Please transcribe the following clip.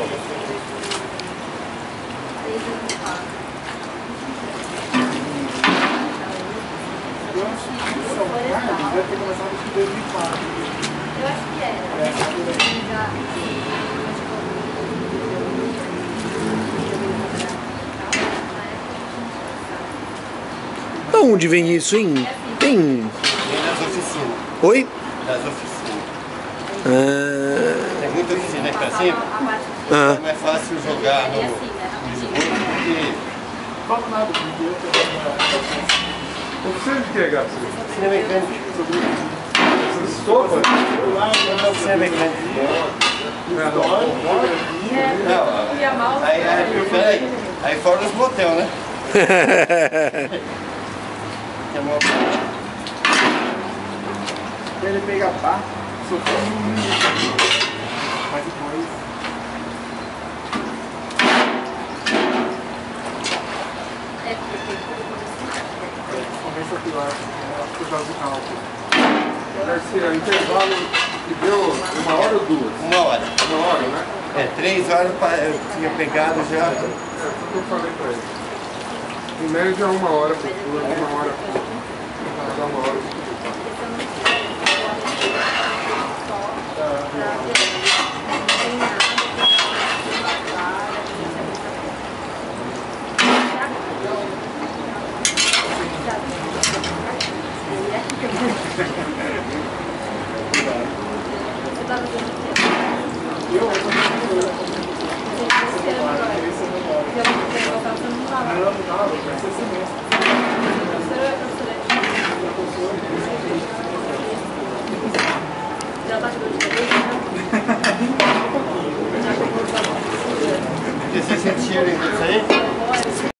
Deve ter começado em 2004. Eu acho que era. Da onde vem isso, hein? Tem. Vem das oficinas. Oi? Das oficinas. Ah. Tem muita oficina aqui pra cima. Ah. É mais fácil jogar no esgoto porque... Falta nada, porque eu oficina de que, gato? Oficina mecânica. Sopa? Não, oficina mecânica. Não, aí fora os motel, né? Ele pega a pá, sofreu mas depois... Começa aqui lá, por causa do cálculo. Garcia, intervalo que deu 1 hora ou 2? 1 hora. 1 hora, né? É, 3 horas eu tinha pegado já. É, foi o que eu falei pra ele. Em média 1 hora por turno, 1 hora por turno. Dá 1 hora por turno. Já tá de dor de cabeça? Porque você sentia isso aí?